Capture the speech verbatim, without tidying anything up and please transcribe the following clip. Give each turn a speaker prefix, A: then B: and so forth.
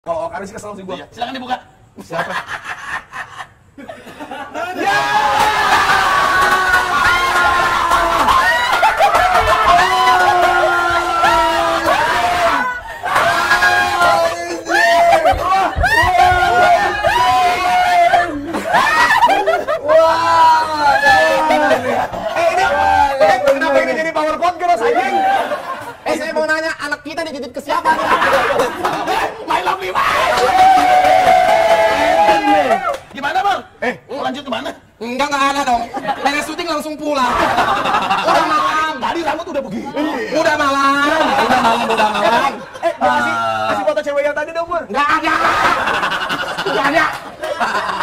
A: Kalau Okarin sih kesel sih gua.
B: Iya. Silakan dibuka.
A: Siapa?
B: Ya!
A: Kenapa ini jadi power podcast anjing?
C: Eh, saya mau nanya, anak kita dititip ke siapa nih?
B: My lovely wife. Gimana, Bang?
A: Eh,
B: Mau lanjut kemana?
C: Enggak, enggak ada dong. Beres syuting langsung pulang. Udah malam.
B: Tadi rambut udah begini.
C: Udah malam. Udah malam, udah malam.
A: eh, kasih kasih foto cewek yang tadi dong, Bur.
C: Enggak ada. Enggak ada.